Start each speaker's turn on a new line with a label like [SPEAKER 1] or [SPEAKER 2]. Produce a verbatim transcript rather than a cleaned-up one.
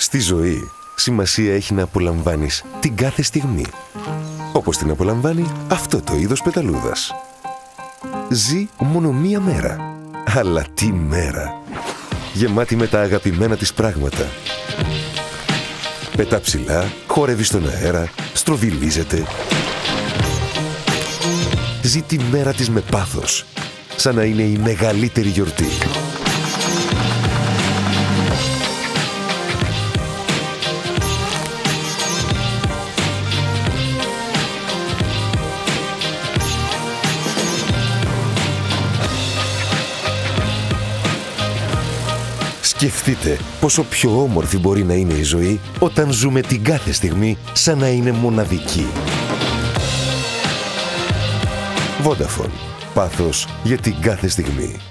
[SPEAKER 1] Στη ζωή, σημασία έχει να απολαμβάνεις την κάθε στιγμή. Όπως την απολαμβάνει αυτό το είδος πεταλούδας. Ζει μόνο μία μέρα. Αλλά τι μέρα! Γεμάτη με τα αγαπημένα της πράγματα. Πετά ψηλά, χορεύει στον αέρα, στροβιλίζεται. Ζει τη μέρα της με πάθος, σαν να είναι η μεγαλύτερη γιορτή. Σκεφτείτε πόσο πιο όμορφη μπορεί να είναι η ζωή όταν ζούμε την κάθε στιγμή σαν να είναι μοναδική. Vodafone. Πάθος για την κάθε στιγμή.